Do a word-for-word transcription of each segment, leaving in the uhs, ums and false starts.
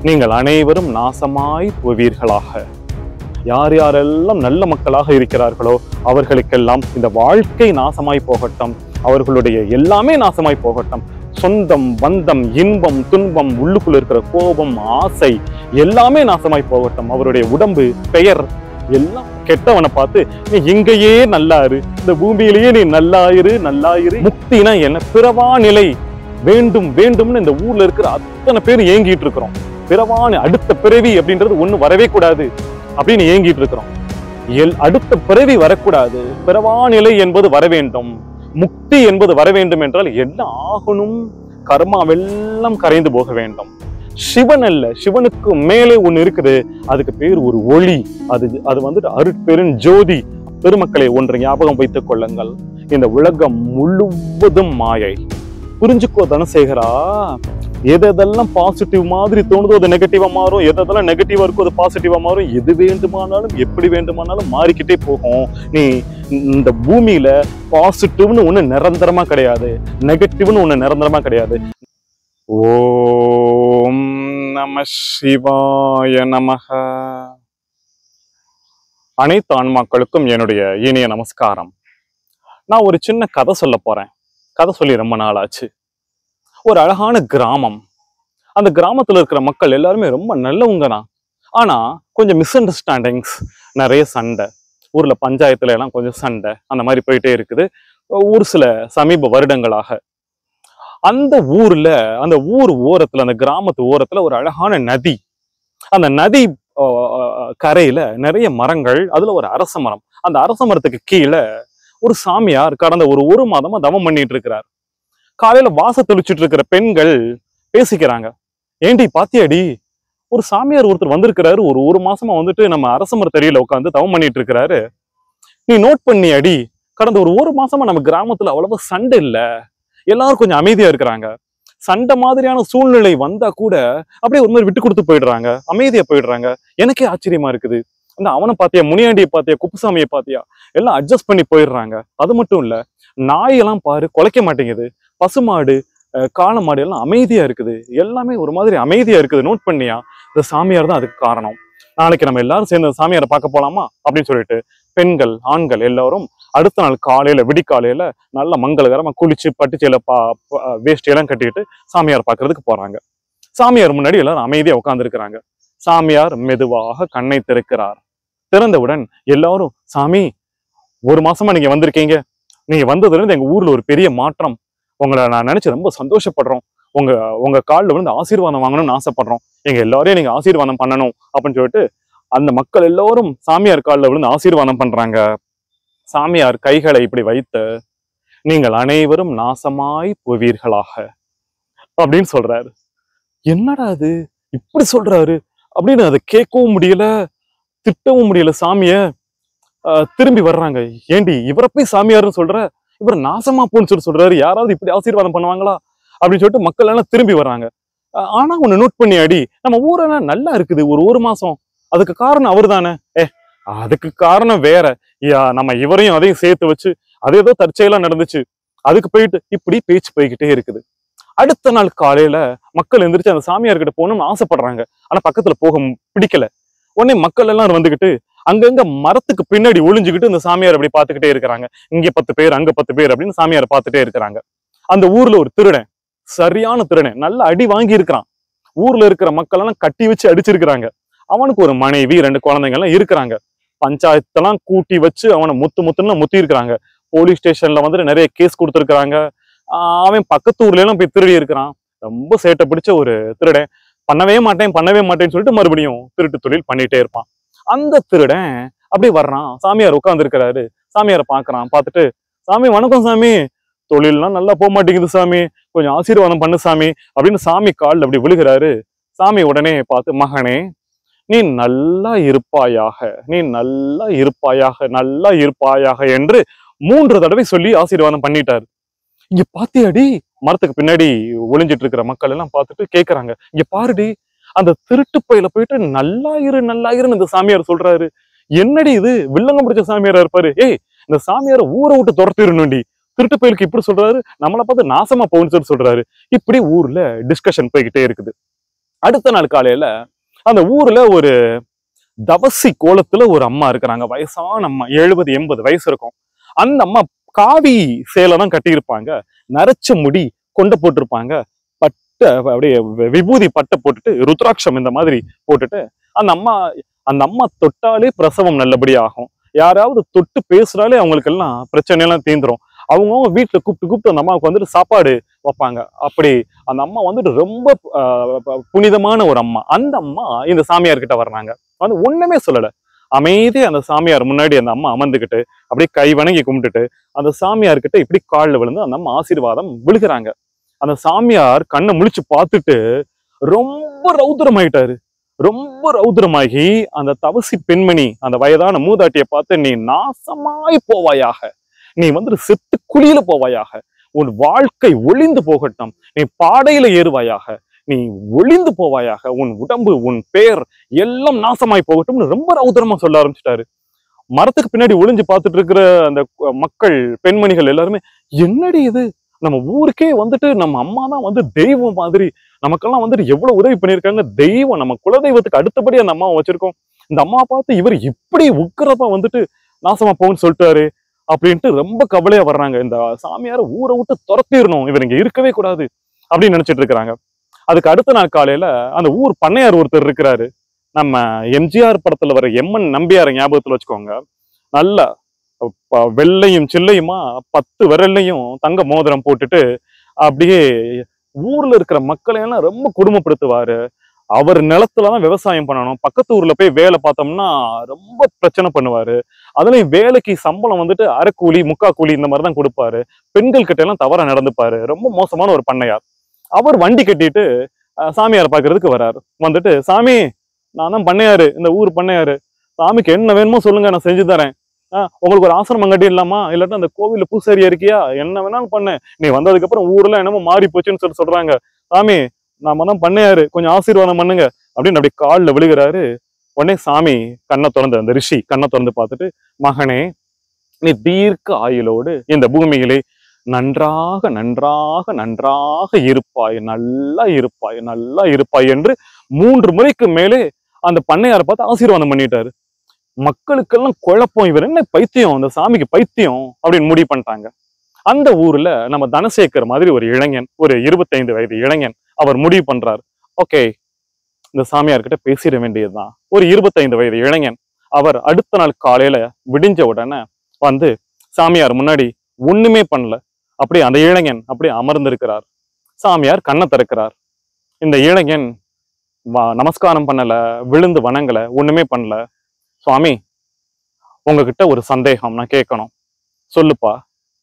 நீங்கள் அனைவரும் நாசமாய் போவீர்களாக. யார் யாரெல்லாம் நல்ல மக்களாக இருக்கிறார்களோ அவர்களுக்கெல்லாம் இந்த வாழ்க்கை நாசமாய் போகட்டும், அவர்களுடைய எல்லாமே நாசமாய் போகட்டும். சொந்தம், பந்தம், இன்பம், துன்பம், உள்ளுக்குள்ள இருக்கிற கோபம், ஆசை எல்லாமே நாசமாய் போகட்டும். அவருடைய உடம்பு, பெயர் எல்லாம் கெட்டவனை பார்த்து நீ இங்கேயே நல்லாரு, இந்த பூமியிலேயே நீ நல்லாயிரு நல்லாயிரு. முக்தினா என்ன? பிறவா நிலை வேண்டும் வேண்டும்னு இந்த ஊர்ல இருக்கிற அத்தனை பேர் ஏங்கிட்டு இருக்கிறோம். பிறவான அடுத்த பிறவி அப்படின்றது ஒண்ணு வரவே கூடாது அப்படின்னு ஏங்கிட்டு இருக்கிறோம். எல் அடுத்த பிறவி வரக்கூடாது, பிறவா நிலை என்பது வர வேண்டும், முக்தி என்பது வர வேண்டும் என்றால் என்ன ஆகணும்? கர்மாவெல்லாம் கரைந்து போக வேண்டும். சிவன் அல்ல, சிவனுக்கு மேலே ஒண்ணு இருக்குது, அதுக்கு பேர் ஒரு ஒளி. அது அது வந்துட்டு அருட்பெரும் ஜோதி. பெருமக்களை ஒன்று ஞாபகம் வைத்துக் கொள்ளுங்கள், இந்த உலகம் முழுவதும் மாயை. புரிஞ்சுக்கோ தனசேகரா, எதெல்லாம் பாசிட்டிவ் மாதிரி தோணுதோ அது நெகட்டிவா மாறும், எதெல்லாம் நெகட்டிவா இருக்கோ அது பாசிட்டிவா மாறும். எது வேண்டுமானாலும் எப்படி வேண்டுமானாலும் மாறிக்கிட்டே போகும். நீ இந்த பூமியில பாசிட்டிவ்னு ஒண்ணு நிரந்தரமா கிடையாது, நெகட்டிவ்னு ஒண்ணு நிரந்தரமா கிடையாது. ஓம் நம சிவாய நமஹ. அனைத்து ஆன்மாக்களுக்கும் என்னுடைய இனிய நமஸ்காரம். நான் ஒரு சின்ன கதை சொல்ல போறேன். கதை சொல்லி ரொம்ப நாள் ஆச்சு. ஒரு அழகான கிராமம். அந்த கிராமத்துல இருக்கிற மக்கள் எல்லாருமே ரொம்ப நல்லவங்க தான். ஆனா கொஞ்சம் மிஸ் அண்டர்ஸ்டாண்டிங்ஸ், நிறைய சண்டை, ஊர்ல பஞ்சாயத்துல எல்லாம் கொஞ்சம் சண்டை, அந்த மாதிரி போயிட்டே இருக்குது ஒரு சில சமீப வருடங்களாக. அந்த ஊர்ல, அந்த ஊர் ஓரத்துல, அந்த கிராமத்து ஓரத்துல ஒரு அழகான நதி. அந்த நதி கரையில நிறைய மரங்கள், அதுல ஒரு அரச மரம். அந்த அரச மரத்துக்கு கீழே ஒரு சாமியார் கடந்த ஒரு ஒரு மாதமா தவம் பண்ணிட்டு இருக்கிறார். காலையில வாச தெளிச்சுட்டு இருக்கிற பெண்கள் பேசிக்கிறாங்க. ஏண்டி பாத்தியாடி, ஒரு சாமியார் ஒருத்தர் வந்திருக்கிறாரு, ஒரு ஒரு மாசமா வந்துட்டு நம்ம அரச மரத்தடியில உட்காந்து தவம் பண்ணிட்டு இருக்கிறாரு. நீ நோட் பண்ணியாடி, கடந்த ஒரு ஒரு மாசமா நம்ம கிராமத்துல அவ்வளவு சண்டை இல்ல, எல்லாரும் கொஞ்சம் அமைதியா இருக்கிறாங்க. சண்டை மாதிரியான சூழ்நிலை வந்தா கூட அப்படியே ஒரு மாதிரி விட்டு கொடுத்து போயிடுறாங்க, அமைதியா போயிடுறாங்க. எனக்கே ஆச்சரியமா இருக்குது. அந்த அவனை பாத்தியா, முனியாண்டியை பாத்தியா, குப்புசாமியை பாத்தியா, எல்லாம் அட்ஜஸ்ட் பண்ணி போயிடுறாங்க. அது மட்டும் இல்ல, நாயெல்லாம் பாரு குலைக்க மாட்டேங்குது, பசுமாடு, காளை மாடு எல்லாம் அமைதியா இருக்குது, எல்லாமே ஒரு மாதிரி அமைதியா இருக்குது. நோட் பண்ணியா? இந்த சாமியார் தான் அதுக்கு காரணம். நாளைக்கு நம்ம எல்லாரும் சேர்ந்து சாமியாரை பார்க்க போலாமா அப்படின்னு சொல்லிட்டு பெண்கள், ஆண்கள் எல்லாரும் அடுத்த நாள் காலையில, விடிக்காலையில நல்ல மங்களகரமா குளிச்சு பட்டுச்சேல பா வேஷ்டியெல்லாம் கட்டிட்டு சாமியார் பார்க்கறதுக்கு போறாங்க. சாமியார் முன்னாடி எல்லாரும் அமைதியா உட்கார்ந்து இருக்கிறாங்க. சாமியார் மெதுவாக கண்ணை திறக்கிறார். திறந்தவுடன் எல்லாரும், சாமி ஒரு மாசமா நீங்க வந்திருக்கீங்க, நீங்க வந்ததுல இருந்து எங்க ஊர்ல ஒரு பெரிய மாற்றம், உங்களை நான் நினைச்சு ரொம்ப சந்தோஷப்படுறோம், உங்க உங்க காலில் வந்து ஆசீர்வாதம் வாங்கணும்னு ஆசைப்படுறோம், எங்க எல்லாரையும் நீங்க ஆசீர்வாதம் பண்ணணும் அப்படின்னு சொல்லிட்டு அந்த மக்கள் எல்லாரும் சாமியார் காலில் விழுந்து ஆசீர்வாதம் பண்றாங்க. சாமியார் கைகளை இப்படி வைத்து, நீங்கள் அனைவரும் நாசமாய் போவீர்களாக அப்படின்னு சொல்றாரு. என்னடா அது இப்படி சொல்றாரு அப்படின்னு அதை கேட்கவும் முடியல, திட்டவும் முடியல. சாமிய அஹ் திரும்பி வர்றாங்க. ஏண்டி இவரை போய் சாமியார்னு சொல்ற, இவர் நாசமா போன்னு சொல்லி சொல்றாரு, யாராவது இப்படி ஆசீர்வாதம் பண்ணுவாங்களா அப்படின்னு சொல்லிட்டு மக்கள் எல்லாம் திரும்பி வர்றாங்க. ஆனா ஒண்ணு நோட் பண்ணி அடி, நம்ம ஊரெல்லாம் நல்லா இருக்குது ஒரு ஒரு மாசம், அதுக்கு காரணம் அவரு தானே. ஏ அதுக்கு காரணம் வேற, நம்ம இவரையும் அதையும் சேர்த்து வச்சு அது ஏதோ தற்செயலா நடந்துச்சு, அதுக்கு போயிட்டு இப்படி பேச்சு போய்கிட்டே இருக்குது. அடுத்த நாள் காலையில மக்கள் எந்திரிச்சு அந்த சாமியார் கிட்ட போகணும்னு ஆசைப்படுறாங்க. ஆனா பக்கத்துல போக பிடிக்கல. உடனே மக்கள் எல்லாம் வந்துகிட்டு அங்கங்க மரத்துக்கு பின்னாடி ஒளிஞ்சுக்கிட்டு இந்த சாமியார் அப்படி பார்த்துக்கிட்டே இருக்கிறாங்க. இங்க பத்து பேர், அங்க பத்து பேர் அப்படின்னு சாமியாரை பார்த்துட்டே இருக்கிறாங்க. அந்த ஊர்ல ஒரு திருடன், சரியான திருடன், நல்ல அடி வாங்கி இருக்கிறான். ஊர்ல இருக்கிற மக்கள் எல்லாம் கட்டி வச்சு அடிச்சிருக்கிறாங்க. அவனுக்கு ஒரு மனைவி, ரெண்டு குழந்தைங்க எல்லாம் இருக்கிறாங்க. பஞ்சாயத்தெல்லாம் கூட்டி வச்சு அவனை முத்து முத்துன்னு முத்தி இருக்கிறாங்க. போலீஸ் ஸ்டேஷன்ல வந்துட்டு நிறைய கேஸ் கொடுத்துருக்காங்க. ஆஹ் அவன் பக்கத்து ஊர்ல எல்லாம் போய் திருடி இருக்கிறான். ரொம்ப சேட்டை பிடிச்ச ஒரு திருடன். பண்ணவே மாட்டேன் பண்ணவே மாட்டேன்னு சொல்லிட்டு மறுபடியும் திருட்டு தொழில் பண்ணிட்டே இருப்பான். அந்த திருடன் அப்படியே வர்றான். சாமியார் உட்கார்ந்து இருக்கிறாரு. சாமியாரை பாக்குறான். பார்த்துட்டு, சாமி வணக்கம் சாமி, தொழில்லாம் நல்லா போக மாட்டேங்குது சாமி, கொஞ்சம் ஆசீர்வாதம் பண்ணு சாமி அப்படின்னு சாமி காலில் அப்படி விழுகிறாரு. சாமி உடனே பார்த்து, மகனே நீ நல்லா இருப்பாயாக, நீ நல்லா இருப்பாயாக, நல்லா இருப்பாயாக என்று மூன்று தடவை சொல்லி ஆசீர்வாதம் பண்ணிட்டாரு. இங்க பாத்தியாடி, மரத்துக்கு பின்னாடி ஒளிஞ்சிட்டு இருக்கிற மக்கள் எல்லாம் பார்த்துட்டு கேட்கறாங்க, இங்க பாருடி, அந்த திருட்டு பையில போயிட்டு நல்லா இரு நல்லா இருன்னு இந்த சாமியார் சொல்றாரு. என்னடி இது, வில்லங்க பிடிச்ச சாமியாரா இருப்பாரு. ஏய் இந்த சாமியாரை ஊரை விட்டு துரத்திடணும்டி, திருட்டு பயிலுக்கு இப்படி சொல்றாரு, நம்மளை பார்த்து நாசமா போகுன்னு சொல்லி சொல்றாரு. இப்படி ஊர்ல டிஸ்கஷன் போய்கிட்டே இருக்குது. அடுத்த நாள் காலையில அந்த ஊர்ல ஒரு தவசி கோலத்துல ஒரு அம்மா இருக்கிறாங்க. வயசான அம்மா, எழுபது எண்பது வயசு இருக்கும். அந்த அம்மா காவி சேலை தான் கட்டியிருப்பாங்க, நரைச்ச முடி, கொண்டை போட்டிருப்பாங்க, பட்டை அப்படியே விபூதி பட்டை போட்டுட்டு, ருத்ராட்சம் இந்த மாதிரி போட்டுட்டு, அந்த அம்மா அந்த அம்மா தொட்டாலே பிரசவம் நல்லபடியா ஆகும். யாராவது தொட்டு பேசுறாலே அவங்களுக்கு எல்லாம் பிரச்சனை எல்லாம் தீந்துரும். அவங்கவுங்க வீட்டுல கூப்பிட்டு கூப்பிட்டு அந்த அம்மாவுக்கு வந்துட்டு சாப்பாடு வைப்பாங்க. அப்படி அந்த அம்மா வந்துட்டு ரொம்ப ஆஹ் புனிதமான ஒரு அம்மா. அந்த அம்மா இந்த சாமியார் கிட்ட வர்றாங்க. வந்து ஒண்ணுமே சொல்லல, அமைதியா அந்த சாமியார் முன்னாடி அந்த அம்மா அமர்ந்துகிட்டு அப்படியே கை வணங்கி கும்பிட்டுட்டு அந்த சாமியார் கிட்ட இப்படி காலில் விழுந்து அந்த அம்மா ஆசீர்வாதம் விழுகிறாங்க. அந்த சாமியார் கண்ணை முழிச்சு பார்த்துட்டு ரொம்ப ரௌத்ரமாயிட்டாரு. ரொம்ப ரௌத்ரமாகி அந்த தவசி பெண்மணி, அந்த வயதான மூதாட்டியை பார்த்து, நீ நாசமாய் போவாயாக, நீ வந்துட்டு செத்து குழியில போவாயாக, உன் வாழ்க்கை ஒளிந்து போகட்டும், நீ பாடையில ஏறுவாயாக, நீ ஒளிந்து போவாயாக, உன் உடம்பு உன் பேர் எல்லாம் நாசமாய் போகட்டும்னு ரொம்ப ரௌதரமா சொல்ல ஆரம்பிச்சிட்டாரு. மரத்துக்கு பின்னாடி ஒளிஞ்சு பார்த்துட்டு இருக்கிற அந்த மக்கள், பெண்மணிகள் எல்லாருமே, என்னடி இது, நம்ம ஊருக்கே வந்துட்டு நம்ம அம்மா தான் வந்து தெய்வம் மாதிரி, நமக்கெல்லாம் வந்துட்டு எவ்வளவு உதவி பண்ணியிருக்காங்க, தெய்வம், நம்ம குலதெய்வத்துக்கு அடுத்தபடி அந்த அம்மாவை வச்சிருக்கோம், இந்த அம்மா பார்த்து இவர் இப்படி உக்கிரமா வந்துட்டு நாசமா போகுன்னு சொல்லிட்டாரு அப்படின்ட்டு ரொம்ப கவலையா வர்றாங்க. இந்த சாமியார ஊரை விட்டு துரத்திடணும், இவர் இங்க இருக்கவே கூடாது அப்படின்னு நினைச்சிட்டு இருக்கிறாங்க. அதுக்கு அடுத்த நாள் காலையில அந்த ஊர் பண்ணையார் ஒருத்தர் இருக்கிறாரு. நம்ம எம்ஜிஆர் படத்துல வர எம்என் நம்பியார ஞாபகத்துல வச்சுக்கோங்க. நல்ல வெள்ளையும் சில்லையுமா பத்து விரல்லையும் தங்க மோதிரம் போட்டுட்டு அப்படியே ஊர்ல இருக்கிற மக்களை எல்லாம் ரொம்ப கொடுமைப்படுத்துவாரு. அவர் நிலத்துலதான் விவசாயம் பண்ணணும், பக்கத்து ஊர்ல போய் வேலை பார்த்தோம்னா ரொம்ப பிரச்சனை பண்ணுவாரு. அதுலயும் வேலைக்கு சம்பளம் வந்துட்டு அரைக்கூலி முக்கா கூலி இந்த மாதிரிதான் கொடுப்பாரு. பெண்கள் கிட்ட எல்லாம் தவறா நடந்துப்பாரு. ரொம்ப மோசமான ஒரு பண்ணையார். அவர் வண்டி கட்டிட்டு சாமியார் பாக்குறதுக்கு வர்றாரு. வந்துட்டு, சாமி, நான் தான் பண்ணையாரு, இந்த ஊர் பண்ணையாரு, சாமிக்கு என்ன வேணுமோ சொல்லுங்க, நான் செஞ்சு தரேன். ஆஹ் உங்களுக்கு ஒரு ஆசிரமம் கட்டி இல்லாமா, இல்லாட்டா அந்த கோவில்ல பூசாரியா இருக்கியா, என்ன வேணாலும் பண்ணு, நீ வந்ததுக்கு அப்புறம் ஊர்ல என்னமோ மாறி போச்சுன்னு சொல்லி சொல்றாங்க, சாமி நாம தான் பண்ணையாரு, கொஞ்சம் ஆசீர்வாதம் பண்ணுங்க அப்படின்னு அப்படி காலில் விழுகிறாரு. உடனே சாமி கண்ணை திறந்து, அந்த ரிஷி கண்ணை திறந்து பார்த்துட்டு, மகனே, நீ தீர்க்க ஆயுளோடு இந்த பூமியிலே நன்றாக நன்றாக நன்றாக இருப்பாய், நல்லா இருப்பாய், நல்லா இருப்பாய் என்று மூன்று முறைக்கு மேலே அந்த பண்ணையாரை பார்த்து ஆசீர்வாதம் பண்ணிட்டாரு. மக்களுக்கெல்லாம் குழப்பம், இவர் என்ன பைத்தியம், அந்த சாமிக்கு பைத்தியம் அப்படின்னு முடிவு பண்ணிட்டாங்க. அந்த ஊர்ல நம்ம தனசேகர் மாதிரி ஒரு இளைஞன், ஒரு இருபத்தைந்து வயது இளைஞன், அவர் முடிவு பண்றாரு, ஓகே, இந்த சாமியார்கிட்ட பேசிட வேண்டியதுதான். ஒரு இருபத்தைந்து வயது இளைஞன். அவர் அடுத்த நாள் காலையில விடிஞ்ச உடனே வந்து சாமியார் முன்னாடி ஒண்ணுமே பண்ணல, அப்படியே அந்த இளைஞன் அப்படியே அமர்ந்திருக்கிறார். சாமியார் கண்ணை திறக்கிறார். இந்த இளைஞன் நமஸ்காரம் பண்ணல, விழுந்து வணங்கல, ஒண்ணுமே பண்ணல. சுவாமி, உங்ககிட்ட ஒரு சந்தேகம் நான் கேட்கணும், சொல்லுப்பா.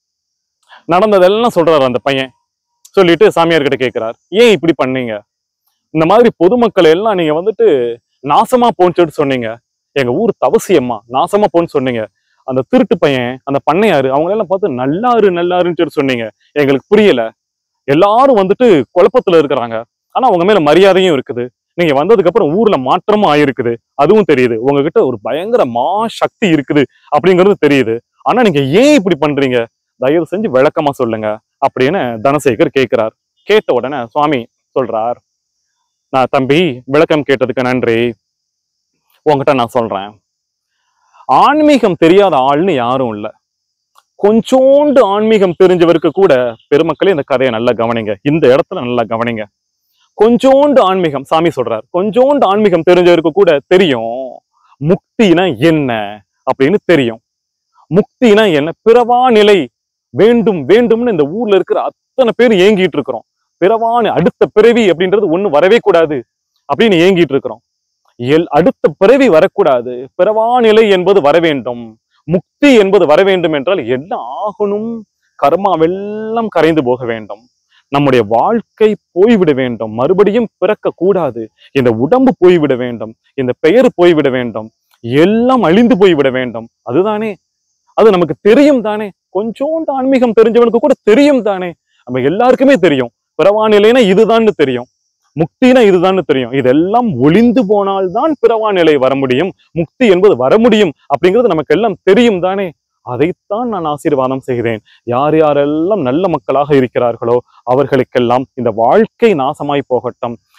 நடந்ததெல்லாம் சொல்றாரு அந்த பையன். சொல்லிட்டு சாமியார் கிட்ட கேட்கிறார், ஏன் இப்படி பண்ணீங்க, இந்த மாதிரி பொதுமக்கள் எல்லாம் நீங்க வந்துட்டு நாசமா போன்னு சொன்னீங்க, எங்க ஊர் தவசியம்மா நாசமா போன்னு சொன்னீங்க, அந்த திருட்டு பையன், அந்த பண்ணையாரு, அவங்க எல்லாம் பார்த்து நல்லாரு நல்லாருன்னு சொல்லி சொன்னீங்க, எங்களுக்கு புரியல, எல்லாரும் வந்துட்டு குழப்பத்துல இருக்கிறாங்க, ஆனா உங்க மேல மரியாதையும் இருக்குது, நீங்க வந்ததுக்கு அப்புறம் ஊர்ல மாற்றமும் ஆயிருக்குது, அதுவும் தெரியுது, உங்ககிட்ட ஒரு பயங்கர மா சக்தி இருக்குது அப்படிங்கிறது தெரியுது, ஆனா நீங்க ஏன் இப்படி பண்றீங்க, தயவு செஞ்சு விளக்கமா சொல்லுங்க அப்படின்னு தனசேகர் கேட்கிறார். கேட்ட உடனே சுவாமி சொல்றார், நான் தம்பி, விளக்கம் கேட்டதுக்கு நன்றி, உங்ககிட்ட நான் சொல்றேன், ஆன்மீகம் தெரியாத ஆள்னு யாரும் இல்லை, கொஞ்சோண்டு ஆன்மீகம் தெரிஞ்சவருக்கு கூட, பெருமக்களே இந்த கதையை நல்லா கவனிங்க, இந்த இடத்துல நல்லா கவனிங்க, கொஞ்சோண்டு ஆன்மீகம், சாமி சொல்றார், கொஞ்சோண்டு ஆன்மீகம் தெரிஞ்சவருக்கு கூட தெரியும் முக்தினா என்ன அப்படின்னு தெரியும். முக்தினா என்ன, பிறவா நிலை வேண்டும் வேண்டும்னு இந்த ஊர்ல இருக்கிற அத்தனை பேர் ஏங்கிட்டு இருக்கிறோம். பிறவான அடுத்த பிறவி அப்படின்றது ஒண்ணு வரவே கூடாது அப்படின்னு ஏங்கிட்டு இருக்கிறோம். எல் அடுத்த பிறவி வரக்கூடாது, பிறவா நிலை என்பது வர வேண்டும், முக்தி என்பது வர வேண்டும் என்றால் என்ன ஆகணும், கர்மாவெல்லாம் கரைந்து போக வேண்டும், நம்முடைய வாழ்க்கை போய்விட வேண்டும், மறுபடியும் பிறக்க கூடாது, இந்த உடம்பு போய்விட வேண்டும், இந்த பெயர் போய்விட வேண்டும், எல்லாம் அழிந்து போய்விட வேண்டும். அதுதானே, அது நமக்கு தெரியும் தானே, கொஞ்சோண்டு ஆன்மீகம் தெரிஞ்சவனுக்கு கூட தெரியும் தானே, நம்ம எல்லாருக்குமே தெரியும், பிறவா நிலைனா இதுதான்னு தெரியும், முக்தினா இதுதான்னு தெரியும், இதெல்லாம் ஒளிந்து போனால்தான் பிறவா நிலை வர முடியும், முக்தி என்பது வர முடியும் அப்படிங்கிறது நமக்கு எல்லாம் தெரியும் தானே. அதைத்தான் நான் ஆசீர்வாதம் செய்கிறேன். யார் யாரெல்லாம் நல்ல மக்களாக இருக்கிறார்களோ அவர்களுக்கெல்லாம் இந்த வாழ்க்கை நாசமாய் போகட்டும்,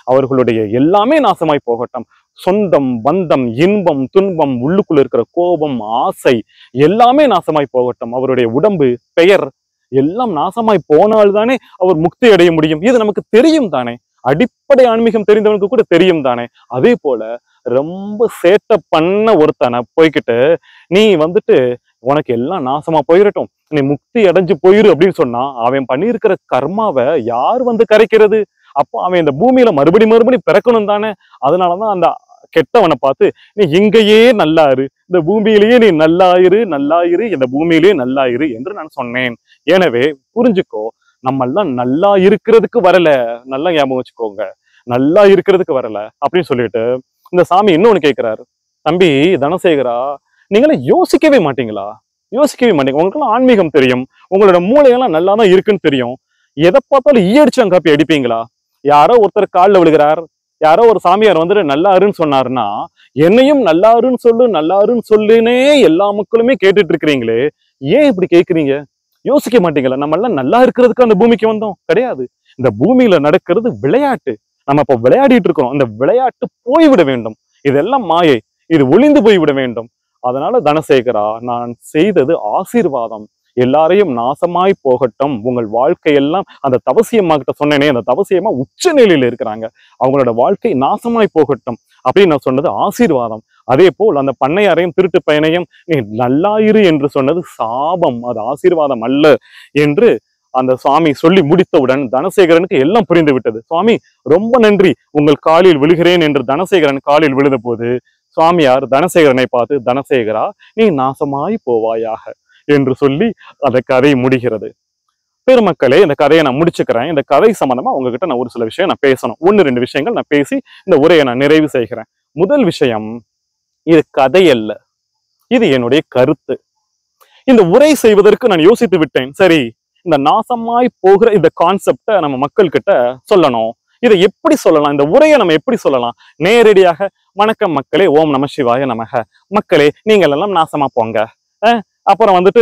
அவர்களுடைய எல்லாமே நாசமாய் போகட்டும். சொந்தம், பந்தம், இன்பம், துன்பம், உள்ளுக்குள்ள இருக்கிற கோபம், ஆசை எல்லாமே நாசமாய் போகட்டும். அவருடைய உடம்பு, பெயர் எல்லாம் நாசமாய் போனால்தானே அவர் முக்தி அடைய முடியும். இது நமக்கு தெரியும் தானே, அடிப்படை ஆன்மீகம் தெரிந்தவனுக்கு கூட தெரியும் தானே. அதே போல ரொம்ப சேட்டை பண்ண ஒருத்தனை போய்கிட்டு நீ வந்துட்டு உனக்கு எல்லாம் நாசமா போயிடட்டும், நீ முக்தி அடைஞ்சு போயிரு அப்படின்னு சொன்னா அவன் பண்ணியிருக்கிற கர்மாவை யார் வந்து கரைக்கிறது? அப்போ அவன் இந்த பூமியில மறுபடி மறுபடி பிறக்கணும் தானே. அதனாலதான் அந்த கெட்டவனை பார்த்து நீ இங்கேயே நல்லாயிரு, இந்த பூமியிலேயே நீ நல்லாயிரு நல்லாயிரு இந்த பூமியிலேயே நல்லாயிரு என்று நான் சொன்னேன். எனவே புரிஞ்சுக்கோ, நம்ம எல்லாம் நல்லா இருக்கிறதுக்கு வரல, நல்லா ஞாபகம் வச்சுக்கோங்க, நல்லா இருக்கிறதுக்கு வரல அப்படின்னு சொல்லிட்டு இந்த சாமி இன்னொன்னு கேட்கிறாரு. தம்பி தனசேகரா, நீங்களாம் யோசிக்கவே மாட்டீங்களா? யோசிக்கவே மாட்டீங்க. உங்களுக்கெல்லாம் ஆன்மீகம் தெரியும், உங்களோட மூளையெல்லாம் நல்லா தான் இருக்குன்னு தெரியும். எதை பார்த்தாலும் ஈயடிச்சாங்காப்பி அடிப்பீங்களா? யாரோ ஒருத்தர் காலில் விழுகிறார், யாரோ ஒரு சாமியார் வந்துட்டு நல்லாருன்னு சொன்னாருன்னா என்னையும் நல்லாருன்னு சொல்லு நல்லாருன்னு சொல்லுனே எல்லா மக்களுமே கேட்டுட்டு இருக்கிறீங்களே, ஏன் இப்படி கேட்குறீங்க? யோசிக்க மாட்டீங்களா? நம்ம எல்லாம் நல்லா இருக்கிறதுக்கு அந்த பூமிக்கு வந்தோம் கிடையாது. இந்த பூமியில நடக்கிறது விளையாட்டு. நம்ம இப்ப விளையாடிட்டு இருக்கிறோம். இந்த விளையாட்டு போய்விட வேண்டும். இதெல்லாம் மாயை, இது ஒளிந்து போய்விட வேண்டும். அதனால தனசேகரா, நான் செய்தது ஆசீர்வாதம். எல்லாரையும் நாசமாய் போகட்டும். உங்கள் வாழ்க்கையெல்லாம் அந்த தவசியம்மா கிட்ட சொன்னேனே, அந்த தவசியம்மா உச்ச நிலையில இருக்கிறாங்க, அவங்களோட வாழ்க்கை நாசமாய் போகட்டும் அப்படின்னு நான் சொன்னது ஆசீர்வாதம். அதே போல் அந்த பண்ணையாரையும் திருட்டு பையனையும் நீ நல்லாயிரு என்று சொன்னது சாபம், அது ஆசீர்வாதம் அல்ல என்று அந்த சுவாமி சொல்லி முடித்தவுடன் தனசேகரனுக்கு எல்லாம் புரிந்து விட்டது. சுவாமி ரொம்ப நன்றி, உங்கள் காலில் விழுகிறேன் என்று தனசேகரன் காலில் விழுத போது சுவாமியார் தனசேகரனை பார்த்து, தனசேகரா நீ நாசமாய் போவாயாக என்று சொல்லி அந்த கதை முடிகிறது. பெருமக்களே, இந்த கதையை நான் முடிச்சுக்கிறேன். இந்த கதை சம்பந்தமா உங்ககிட்ட நான் ஒரு சில விஷயம் நான் பேசணும். ஒன்னு ரெண்டு விஷயங்கள் நான் பேசி இந்த உரையை நான் நிறைவு செய்கிறேன். முதல் விஷயம், இது கதை அல்ல, இது என்னுடைய கருத்து. இந்த உரை செய்வதற்கு நான் யோசித்து விட்டேன். சரி, இந்த நாசமாய் போகிற இந்த கான்செப்டை நம்ம மக்கள் கிட்ட சொல்லணும். இதை எப்படி சொல்லலாம்? இந்த உரையை நம்ம எப்படி சொல்லலாம்? நேரடியாக வணக்கம் மக்களே, ஓம் நம சிவாய நமக, மக்களே நீங்கள் எல்லாம் நாசமா போங்க, அஹ் அப்புறம் வந்துட்டு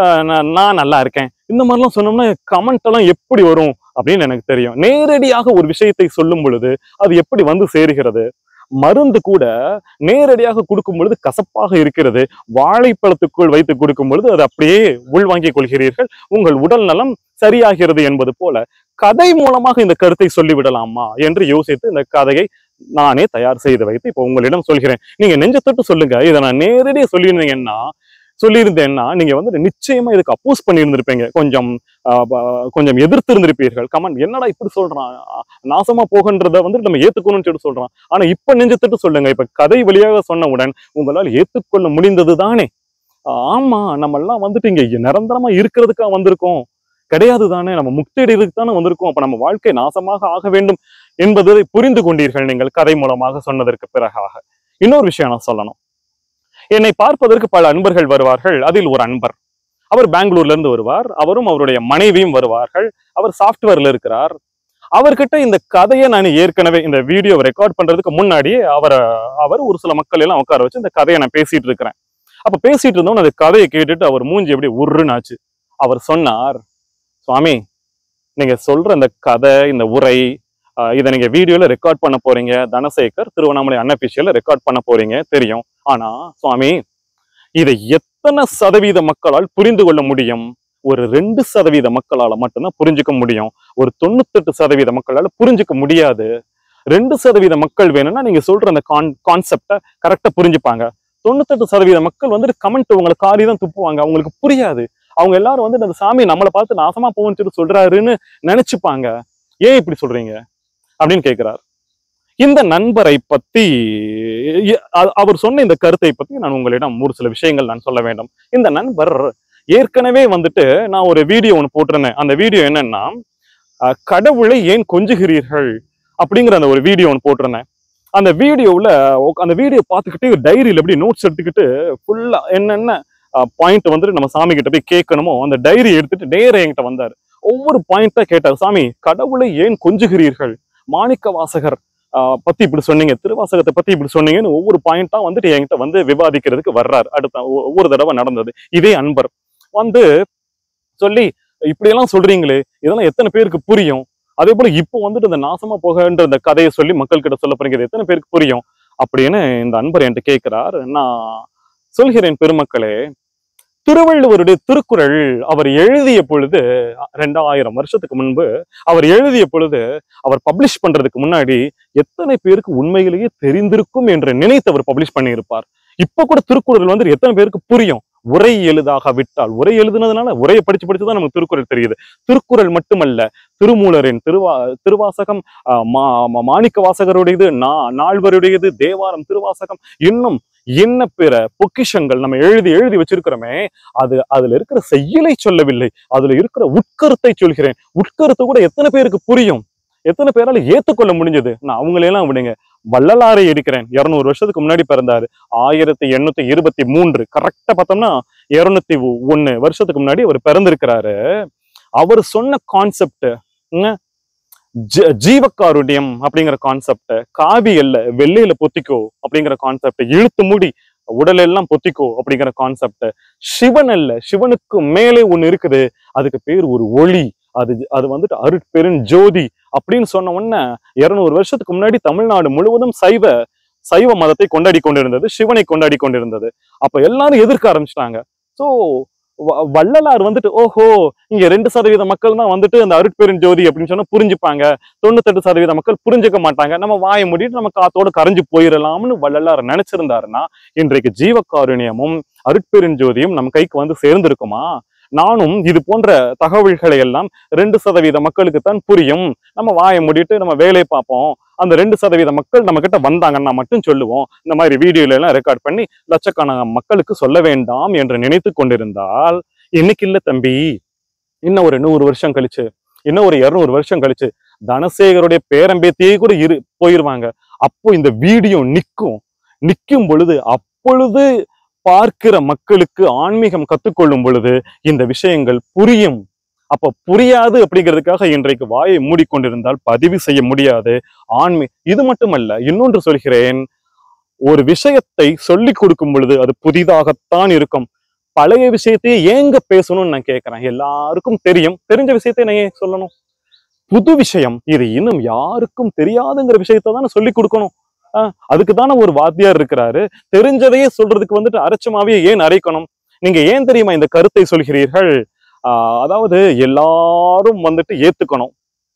நான் நல்லா இருக்கேன், இந்த மாதிரிலாம் சொன்னோம்னா கமெண்ட் எல்லாம் எப்படி வரும் அப்படின்னு எனக்கு தெரியும். நேரடியாக ஒரு விஷயத்தை சொல்லும் பொழுது அது எப்படி வந்து சேருகிறது? மருந்து கூட நேரடியாக கொடுக்கும் பொழுது கசப்பாக இருக்கிறது, வாழைப்பழத்துக்குள் வைத்து கொடுக்கும் பொழுது அது அப்படியே உள்வாங்கிக் கொள்கிறீர்கள், உங்கள் உடல் நலம் சரியாகிறது என்பது போல கதை மூலமாக இந்த கருத்தை சொல்லிவிடலாமா என்று யோசித்து இந்த கதையை நானே தயார் செய்து வைத்து இப்போ உங்களிடம் சொல்கிறேன். நீங்க நெஞ்சத்தொட்டு சொல்லுங்க. இதை நான் நேரடியாக சொல்லியிருந்தீங்கன்னா சொல்லியிருந்தேன்னா நீங்க வந்து நிச்சயமா இதுக்கு அப்போஸ் பண்ணியிருந்திருப்பீங்க, கொஞ்சம் கொஞ்சம் எதிர்த்து இருந்திருப்பீர்கள். கமெண்ட் என்னடா இப்படி சொல்றான், நாசமா போகின்றத வந்து நம்ம ஏத்துக்கணும்னு சொல்லி சொல்றான். ஆனா இப்ப நெஞ்சத்துட்டு சொல்லுங்க, இப்ப கதை வழியாக சொன்னவுடன் உங்களால் ஏற்றுக்கொள்ள முடிந்தது தானே? ஆமா, நம்ம எல்லாம் வந்துட்டு இங்க நிரந்தரமா இருக்கிறதுக்காக வந்திருக்கோம் கிடையாது தானே, நம்ம முக்தி அடைவதற்கு தானே வந்திருக்கோம். அப்ப நம்ம வாழ்க்கை நாசமாக ஆக வேண்டும் என்பதை புரிந்து கொண்டீர்கள் நீங்கள் கதை மூலமாக சொன்னதற்கு பிறகாக. இன்னொரு விஷயம் நான் சொல்லணும். என்னை பார்ப்பதற்கு பல அன்பர்கள் வருவார்கள். அதில் ஒரு அன்பர், அவர் பெங்களூர்ல இருந்து வருவார், அவரும் அவருடைய மனைவியும் வருவார்கள். அவர் சாஃப்ட்வேர்ல இருக்கிறார். அவர்கிட்ட இந்த கதையை நான் ஏற்கனவே இந்த வீடியோ ரெக்கார்ட் பண்றதுக்கு முன்னாடியே அவரை அவர் ஒரு சில மக்கள் எல்லாம் உட்கார வச்சு இந்த கதையை நான் பேசிட்டு இருக்கிறேன். அப்ப பேசிட்டு இருந்தோம், அந்த கதையை கேட்டுட்டு அவர் மூஞ்சி எப்படி உருன்னு ஆச்சு. அவர் சொன்னார், சுவாமி நீங்க சொல்ற இந்த கதை, இந்த உரை, இதை நீங்க வீடியோல ரெக்கார்ட் பண்ண போறீங்க, தனசேகர் திருவண்ணாமலை அன்அபிஷியல்ல ரெக்கார்ட் பண்ண போறீங்க தெரியும். ஆனா சுவாமி, இதை எத்தனை சதவீத மக்களால் புரிந்து கொள்ள முடியும்? ஒரு ரெண்டு சதவீத மக்களால மட்டும்தான் புரிஞ்சுக்க முடியும். ஒரு தொண்ணூத்தெட்டு சதவீத மக்களால புரிஞ்சுக்க முடியாது. ரெண்டு சதவீத மக்கள் வேணும்னா நீங்க சொல்ற அந்த கான் கான்செப்டை கரெக்டா புரிஞ்சுப்பாங்க. தொண்ணூத்தெட்டு சதவீத மக்கள் வந்துட்டு கமெண்ட் உங்களை காரி தான் துப்புவாங்க, அவங்களுக்கு புரியாது. அவங்க எல்லாரும் வந்து அந்த சாமி நம்மளை பார்த்து நாசமா போகணும்னு சொல்லி சொல்றாருன்னு நினைச்சுப்பாங்க. ஏன் இப்படி சொல்றீங்க அப்படின்னு கேட்கிறார். இந்த நண்பரை பத்தி, அவர் சொன்ன இந்த கருத்தை பத்தி நான் உங்களிடம் ஒரு சில விஷயங்கள் நான் சொல்ல வேண்டும். இந்த நண்பர் ஏற்கனவே வந்துட்டு நான் ஒரு வீடியோ ஒன்று போட்டிருந்தேன். அந்த வீடியோ என்னன்னா, கடவுளை ஏன் கொஞ்சுகிறீர்கள் அப்படிங்கிற அந்த ஒரு வீடியோ ஒன்று போட்டிருந்தேன். அந்த வீடியோவில் அந்த வீடியோ பார்த்துக்கிட்டு டைரியில் எப்படி நோட்ஸ் எடுத்துக்கிட்டு ஃபுல்லா என்னென்ன பாயிண்ட் வந்துட்டு நம்ம சாமி கிட்ட போய் கேட்கணுமோ அந்த டைரி எடுத்துட்டு நேரா என்கிட்ட வந்தார். ஒவ்வொரு பாயிண்டா கேட்டார். சாமி, கடவுளை ஏன் கொஞ்சுகிறீர்கள், மாணிக்க வாசகர் ஆஹ் பத்தி இப்படி சொன்னீங்க, திருவாசகத்தை பத்தி இப்படி சொன்னீங்கன்னு ஒவ்வொரு பாயிண்டா வந்துட்டு என்கிட்ட வந்து விவாதிக்கிறதுக்கு வர்றாரு. அடுத்த ஒவ்வொரு தடவை நடந்தது இதே அன்பர் வந்து சொல்லி, இப்படியெல்லாம் சொல்றீங்களே, இதெல்லாம் எத்தனை பேருக்கு புரியும், அதே போல இப்போ வந்துட்டு இந்த நாசமா போகன்ற இந்த கதையை சொல்லி மக்கள் கிட்ட சொல்ல போறீங்க, இது எத்தனை பேருக்கு புரியும் அப்படின்னு இந்த அன்பர் என்கிட்ட கேட்கிறார். நான் சொல்கிறேன் பெருமக்களே, திருவள்ளுவருடைய திருக்குறள் அவர் எழுதிய பொழுது ரெண்டாயிரம் வருஷத்துக்கு முன்பு அவர் எழுதிய பொழுது அவர் பப்ளிஷ் பண்றதுக்கு முன்னாடி எத்தனை பேருக்கு உண்மையிலேயே தெரிந்திருக்கும் என்று நினைத்து அவர் பப்ளிஷ் பண்ணியிருப்பார். இப்ப கூட திருக்குறள் வந்து எத்தனை பேருக்கு புரியும்? உரை எழுதாக விட்டால், உரை எழுதுனதுனால உரையை படிச்சு படிச்சுதான் நமக்கு திருக்குறள் தெரியுது. திருக்குறள் மட்டுமல்ல, திருமூலரின் திருவா திருவாசகம், மாணிக்க வாசகருடையது, நா நால்வருடையது, தேவாரம், திருவாசகம், இன்னும் என்ன பிற பொக்கிஷங்கள் நம்ம எழுதி எழுதி வச்சிருக்கிறோமே, அது அதுல இருக்கிற செய்யலை சொல்லவில்லை, அதுல இருக்கிற உட்கருத்தை சொல்கிறேன். உட்கருத்து கூட எத்தனை பேருக்கு புரியும்? எத்தனை பேரால ஏத்துக்கொள்ள முடிஞ்சது? நான் அவங்களையெல்லாம் விடுங்க, வள்ளலாரை எடுக்கிறேன். இருநூறு வருஷத்துக்கு முன்னாடி பிறந்தாரு. ஆயிரத்தி எண்ணூத்தி இருபத்தி மூன்று கரெக்டா பார்த்தோம்னா இருநூத்தி ஒண்ணு வருஷத்துக்கு முன்னாடி அவர் பிறந்திருக்கிறாரு. அவர் சொன்ன கான்செப்ட் ஜீவக்காருண்யம் அப்படிங்கிற கான்செப்ட், காவி அல்ல வெள்ளையில பொத்திக்கோ அப்படிங்கிற கான்செப்ட், இழுத்து மூடி உடல் எல்லாம் பொத்திக்கோ அப்படிங்கிற கான்செப்ட், சிவன் அல்ல சிவனுக்கு மேலே ஒண்ணு இருக்குது, அதுக்கு பேர் ஒரு ஒளி, அது அது வந்துட்டு அருட்பெரும் ஜோதி அப்படின்னு சொன்ன உடனே இருநூறு வருஷத்துக்கு முன்னாடி தமிழ்நாடு முழுவதும் சைவ சைவ மதத்தை கொண்டாடி கொண்டிருந்தது, சிவனை கொண்டாடி கொண்டிருந்தது. அப்ப எல்லாரும் எதிர்க்க ஆரம்பிச்சிட்டாங்க. சோ வள்ளலார் வந்துட்டு ஓஹோ இங்க ரெண்டு சதவீத மக்கள் தான் வந்துட்டு அந்த அருட்பெரும் ஜோதி அப்படின்னு சொன்னா புரிஞ்சுப்பாங்க, தொண்ணூத்தெட்டு சதவீத மக்கள் புரிஞ்சுக்க மாட்டாங்க, நம்ம வாயை மூடிட்டு நம்ம காத்தோட கரைஞ்சு போயிடலாம்னு வள்ளலார் நினைச்சிருந்தாருன்னா இன்றைக்கு ஜீவகாருண்யமும் அருட்பெருஞ்சோதியும் நம்ம கைக்கு வந்து சேர்ந்திருக்குமா? நானும் இது போன்ற தகவல்களை எல்லாம் ரெண்டு சதவீத மக்களுக்கு தான் புரியும், நம்ம வாயை மூடிட்டு நம்ம வேலையை பார்ப்போம், அந்த ரெண்டு சதவீத மக்கள் நம்ம கிட்ட வந்தாங்கன்னா மட்டும் சொல்லுவோம், இந்த மாதிரி வீடியோல எல்லாம் ரெக்கார்ட் பண்ணி லட்சக்கணக்கான மக்களுக்கு சொல்ல வேண்டாம் என்று நினைத்து கொண்டிருந்தால், இன்னைக்கு இல்ல தம்பி, இன்னும் ஒரு நூறு வருஷம் கழிச்சு, இன்னும் ஒரு இருநூறு வருஷம் கழிச்சு தனசேகருடைய பேரம்பேத்தியே கூட இரு போயிருவாங்க. அப்போ இந்த வீடியோ நிற்கும். நிற்கும் பொழுது அப்பொழுது பார்க்கிற மக்களுக்கு ஆன்மீகம் கத்துக்கொள்ளும் பொழுது இந்த விஷயங்கள் புரியும். அப்ப புரியாது அப்படிங்கிறதுக்காக இன்றைக்கு வாயை மூடிக்கொண்டிருந்தால் பதிவு செய்ய முடியாது. ஆன்மீ இது மட்டுமல்ல, இன்னொன்று சொல்கிறேன், ஒரு விஷயத்தை சொல்லி கொடுக்கும் பொழுது அது புதிதாகத்தான் இருக்கும். பழைய விஷயத்தையே ஏங்க பேசணும்னு நான் கேட்கிறேன். எல்லாருக்கும் தெரியும், தெரிஞ்ச விஷயத்தை நான் ஏன் சொல்லணும்? புது விஷயம், இது இன்னும் யாருக்கும் தெரியாதுங்கிற விஷயத்த தானே சொல்லி கொடுக்கணும். ஆஹ் அதுக்கு தானே ஒரு வாத்தியார் இருக்கிறாரு. தெரிஞ்சதையே சொல்றதுக்கு வந்துட்டு அரைச்சமாவே ஏன் அரைக்கணும்? நீங்க ஏன் தெரியுமா இந்த கருத்தை சொல்கிறீர்கள்? ஆஹ் அதாவது எல்லாரும் வந்துட்டு ஏத்துக்கணும்,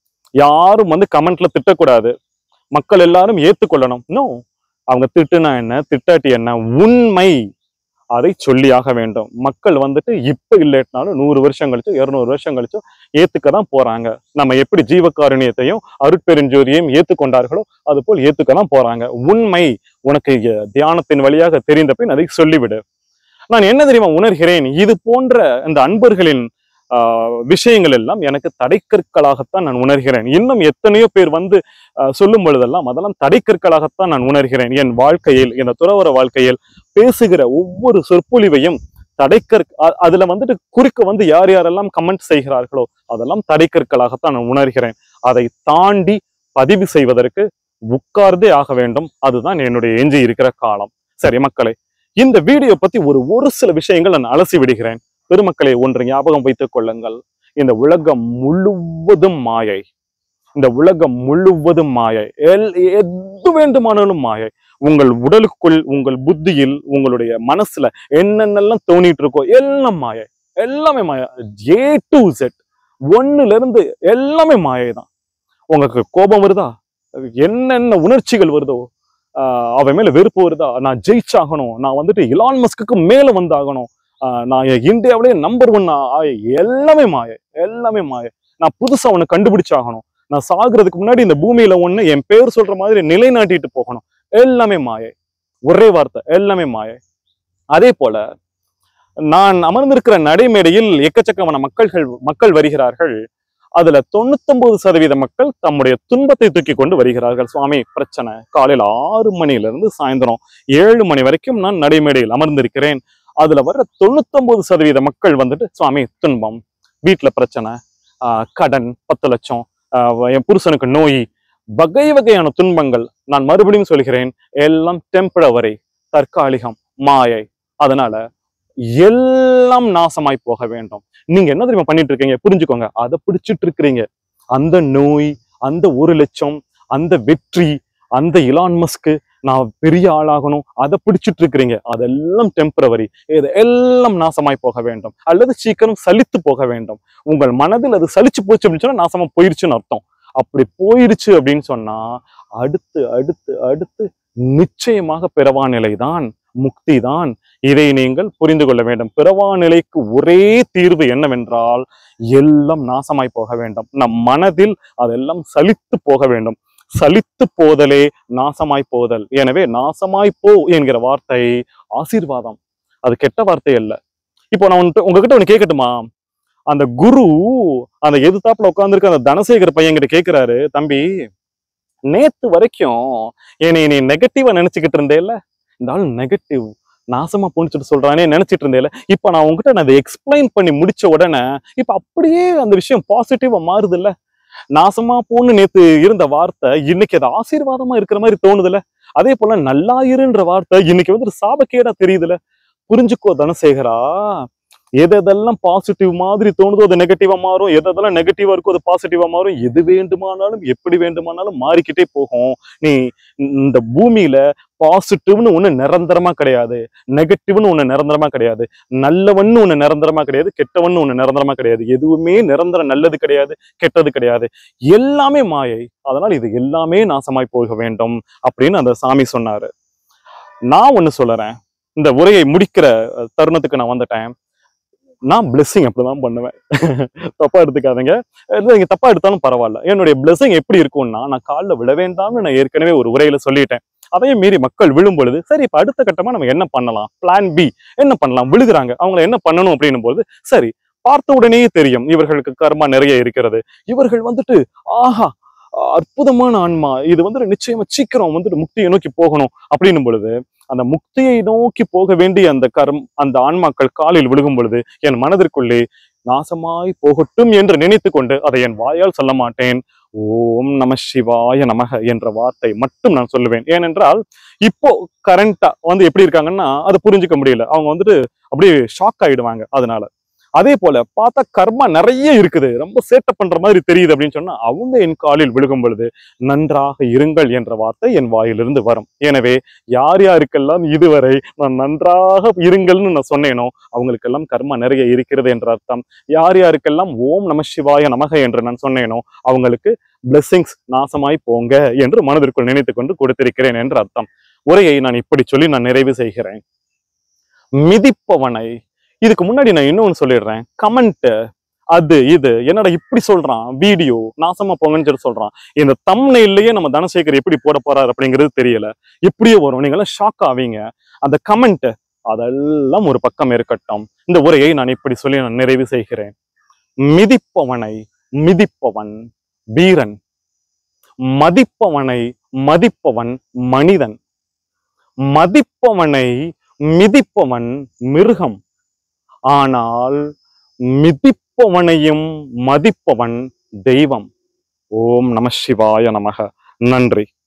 யாரும் வந்து கமெண்ட்ல திட்டக்கூடாது, மக்கள் எல்லாரும் ஏத்துக்கொள்ளணும். இன்னும் அவங்க திட்டுனா என்ன, திட்டாட்டி என்ன, உண்மை அதை சொல்லியாக வேண்டும். மக்கள் வந்துட்டு இப்ப இல்லைனாலும் நூறு வருஷம் கழிச்சோ இருநூறு வருஷம் கழிச்சோ ஏத்துக்கதான் போறாங்க. நம்ம எப்படி ஜீவகாருண்யத்தையும் அருட்பெருஞ்சோதியையும் ஏத்துக்கொண்டார்களோ அது போல் ஏத்துக்கதான் போறாங்க. உண்மை உனக்கு தியானத்தின் வழியாக தெரிந்த பின் அதை சொல்லிவிடு. நான் என்ன தெரியுமா உணர்கிறேன், இது போன்ற இந்த அன்பர்களின் ஆஹ் விஷயங்கள் எல்லாம் எனக்கு தடைக்கற்களாகத்தான் நான் உணர்கிறேன். இன்னும் எத்தனையோ பேர் வந்து அஹ் சொல்லும் பொழுதெல்லாம் அதெல்லாம் தடைக்கற்களாகத்தான் நான் உணர்கிறேன். என் வாழ்க்கையில், என் துறவற வாழ்க்கையில் பேசுகிற ஒவ்வொரு சொற்பொழிவையும் தடைக்கற் அதுல வந்துட்டு குறுக்க வந்து யார் யாரெல்லாம் கமெண்ட் செய்கிறார்களோ அதெல்லாம் தடைக்கற்களாகத்தான் நான் உணர்கிறேன். அதை தாண்டி பதிவு செய்வதற்கு உட்கார்ந்தே ஆக வேண்டும். அதுதான் என்னுடைய எஞ்சி இருக்கிற காலம். சரி மக்களே, இந்த வீடியோ பத்தி ஒரு ஒரு சில விஷயங்கள் நான் அலசி விடுகிறேன். பெருமக்களை ஒன்று ஞாபகம் வைத்துக் கொள்ளுங்கள், இந்த உலகம் முழுவதும் மாயை. இந்த உலகம் முழுவதும் மாயை. எல் எது வேண்டுமானாலும் மாயை. உங்கள் உடலுக்குள், உங்கள் புத்தியில், உங்களுடைய மனசுல என்னென்னலாம் தோணிட்டு இருக்கோ எல்லாம் மாயை, எல்லாமே மாயா. ஏ டு செட், ஒன்னுல இருந்து எல்லாமே மாயை தான். உங்களுக்கு கோபம் வருதா, என்னென்ன உணர்ச்சிகள் வருதோ, ஆஹ் அவன் மேல வெறுப்பு வருதா, நான் ஜெயிச்சாகணும், நான் வந்துட்டு இலான் மஸ்க்கு மேல வந்தாகணும், ஆஹ் நான் இந்தியாவிலேயே நம்பர் ஒன், எல்லாமே மாயை, எல்லாமே மாயை. நான் புதுசா ஒண்ணு கண்டுபிடிச்சாகணும், நான் சாகுறதுக்கு முன்னாடி இந்த பூமியில ஒண்ணு என் பேர் சொல்ற மாதிரி நிலைநாட்டிட்டு போகணும், எல்லாமே மாயை. ஒரே வார்த்தை, எல்லாமே மாயை. அதே போல நான் அமர்ந்திருக்கிற நடைமேடையில் எக்கச்சக்கமான மக்கள்கள் மக்கள் வருகிறார்கள். அதுல தொண்ணூத்தி ஒன்பது சதவீத மக்கள் தம்முடைய துன்பத்தை தூக்கி கொண்டு வருகிறார்கள். சுவாமி பிரச்சனை, காலையில் ஆறு மணில இருந்து சாயந்தரம் ஏழு மணி வரைக்கும் நான் நடைமேடையில் அமர்ந்திருக்கிறேன். அதுல வர்ற தொண்ணூத்தி ஒன்பது சதவீத மக்கள் வந்துட்டு சுவாமி துன்பம், வீட்டுல பிரச்சனை, ஆஹ் கடன், பத்து லட்சம், ஆஹ் என் புருஷனுக்கு நோய், வகை வகையான துன்பங்கள். நான் மறுபடியும் சொல்கிறேன், எல்லாம் டெம்பரவரி, தற்காலிகம், மாயை. அதனால எல்லாம் நாசமாய் போக வேண்டும். நீங்க என்ன தெரியுமா பண்ணிட்டு இருக்கீங்க? புரிஞ்சுக்கோங்க, அதை பிடிச்சிட்டு இருக்கிறீங்க, அந்த நோய், அந்த ஒரு லட்சம், அந்த வெற்றி, அந்த இலான் மஸ்க்கு, நான் பெரிய ஆளாகணும், அதை பிடிச்சிட்டு இருக்கிறீங்க. அதெல்லாம் டெம்பரவரி. எல்லாம் நாசமாய் போக வேண்டும், அல்லது சீக்கிரம் சலித்து போக வேண்டும். உங்கள் மனதில் அது சலிச்சு போச்சு அப்படின்னு சொன்னா நாசமா போயிருச்சுன்னு அர்த்தம். அப்படி போயிடுச்சு அப்படின்னு சொன்னா அடுத்து அடுத்து அடுத்து நிச்சயமாக பிறவா நிலைதான், முக்தி தான். இதை நீங்கள் புரிந்து கொள்ள வேண்டும். பிறவா நிலைக்கு ஒரே தீர்வு என்னவென்றால் எல்லாம் நாசமாய் போக வேண்டும். நம் மனதில் அதெல்லாம் சலித்து போக வேண்டும். சலித்து போதலே நாசமாய் போதல். எனவே நாசமாய் போ என்கிற வார்த்தை ஆசீர்வாதம், அது கெட்ட வார்த்தை அல்ல. இப்போ நான் உங்ககிட்ட ஒண்ணு கேட்கட்டுமா? அந்த குரு அந்த எதிர்த்தாப்புல உட்கார்ந்துருக்க அந்த தனசேகர் பையன் கிட்ட கேட்கிறாரு, தம்பி நேத்து வரைக்கும் என்னை நீ நெகட்டிவா நினைச்சுக்கிட்டு இருந்தேல்ல, இந்த ஆள் நெகட்டிவ் நாசமா போனிச்சுட்டு சொல்றானே நினைச்சிட்டு இருந்தேல, இப்ப நான் உங்ககிட்ட நான் அதை எக்ஸ்பிளைன் பண்ணி முடிச்ச உடனே இப்ப அப்படியே அந்த விஷயம் பாசிட்டிவா மாறுது இல்ல. நாசமா போன்னு நேத்து இருந்த வார்த்தை இன்னைக்கு அது ஆசீர்வாதமா இருக்கிற மாதிரி தோணுதுல. அதே போல நல்லாயிருன்ற வார்த்தை இன்னைக்கு வந்து சாபக்கேடா தெரியுதுல. புரிஞ்சுக்கோ தனசேகரா, எதெல்லாம் பாசிட்டிவ் மாதிரி தோணுதோ அது நெகட்டிவா மாறும், எதெல்லாம் நெகட்டிவா இருக்கோ அது பாசிட்டிவா மாறும். எது வேண்டுமானாலும் எப்படி வேண்டுமானாலும் மாறிக்கிட்டே போகும். நீ இந்த பூமியில பாசிட்டிவ்னு ஒண்ணு நிரந்தரமா கிடையாது, நெகட்டிவ்னு ஒண்ணு நிரந்தரமா கிடையாது, நல்லவன்னு ஒண்ணு நிரந்தரமா கிடையாது, கெட்டவன்னு ஒண்ணு நிரந்தரமா கிடையாது. எதுவுமே நிரந்தரம், நல்லது கிடையாது, கெட்டது கிடையாது, எல்லாமே மாயை. அதனால இது எல்லாமே நாசமாய் போக வேண்டும் அப்படின்னு அந்த சாமி சொன்னாரு. நான் ஒண்ணு சொல்றேன், இந்த உரையை முடிக்கிற தருணத்துக்கு நான் வந்துட்டேன். நான் பிளெஸிங் அப்படிதான் பண்ணுவேன். தப்பா எடுத்துக்காதீங்க, நீங்க தப்பா எடுத்தாலும் பரவாயில்ல. என்னுடைய பிளெஸிங் எப்படி இருக்கும்னா, நான் காலில் விழ வேண்டாம்னு நான் ஏற்கனவே ஒரு உரையில சொல்லிட்டேன். அதையும் மீறி மக்கள் விழும் பொழுது சரி இப்ப அடுத்த கட்டமா நம்ம என்ன பண்ணலாம், பிளான் பி என்ன பண்ணலாம், விழுகிறாங்க, அவங்களை என்ன பண்ணணும் அப்படின்னும் போது சரி பார்த்த உடனே தெரியும் இவர்களுக்கு கர்மா நிறைய இருக்கிறது, இவர்கள் வந்துட்டு ஆஹா அற்புதமான ஆன்மா, இது வந்துட்டு நிச்சயமா சீக்கிரம் வந்துட்டு முக்தியை நோக்கி போகணும் அப்படின்னும் பொழுது அந்த முக்தியை நோக்கி போக வேண்டிய அந்த கர்ம் அந்த ஆன்மாக்கள் காலில் விழுகும் பொழுது என் மனதிற்குள்ளே நாசமாய் போகட்டும் என்று நினைத்து கொண்டு அதை என் வாயால் சொல்ல மாட்டேன். ஓம் நம சிவாய நமக என்ற வார்த்தை மட்டும் நான் சொல்லுவேன். ஏனென்றால் இப்போ கரண்டா வந்து எப்படி இருக்காங்கன்னா அதை புரிஞ்சுக்க முடியல, அவங்க வந்துட்டு அப்படியே ஷாக் ஆயிடுவாங்க. அதனால அதே போல பார்த்தா கர்மா நிறைய இருக்குது, ரொம்ப சேட்டை பண்ற மாதிரி தெரியுது அப்படின்னு சொன்னா அவங்க என் காலில் விழுகும் பொழுது நன்றாக இருங்கள் என்ற வார்த்தை என் வாயிலிருந்து வரும். எனவே யார் யாருக்கெல்லாம் இதுவரை நான் நன்றாக இருங்கள்னு நான் சொன்னேனோ அவங்களுக்கெல்லாம் கர்மா நிறைய இருக்கிறது என்ற அர்த்தம். யார் யாருக்கெல்லாம் ஓம் நம சிவாய நமக என்று நான் சொன்னேனோ அவங்களுக்கு பிளெஸிங்ஸ் நாசமாய் போங்க என்று மனதிற்குள் நினைத்து கொண்டு கொடுத்திருக்கிறேன் என்ற அர்த்தம். உரையை நான் இப்படி சொல்லி நான் நிறைவு செய்கிறேன். மிதிப்பவனை, இதுக்கு முன்னாடி நான் இன்னொன்னு சொல்லிடுறேன், கமெண்ட் அது இது என்னடா இப்படி சொல்றான், வீடியோ நாசமா போங்கன்னு சொல்லி சொல்றான், இந்த தம்ப்நெயில்லயே நம்ம தனசேகர் எப்படி போட போறாரு அப்படிங்கிறது தெரியல, இப்படியே வரும், நீங்க எல்லாம் ஷாக் ஆவீங்க. அந்த கமெண்ட் அதெல்லாம் ஒரு பக்கம் இருக்கட்டும். இந்த உரையை நான் இப்படி சொல்லி நான் நிறைவு செய்கிறேன். மிதிப்பவனை மிதிப்பவன் வீரன், மதிப்பவனை மதிப்பவன் மனிதன், மதிப்பவனை மிதிப்பவன் மிருகம். ஆனால் மிதிப்பவனையும் மதிப்பவன் தெய்வம். ஓம் நம சிவாய நமக. நன்றி.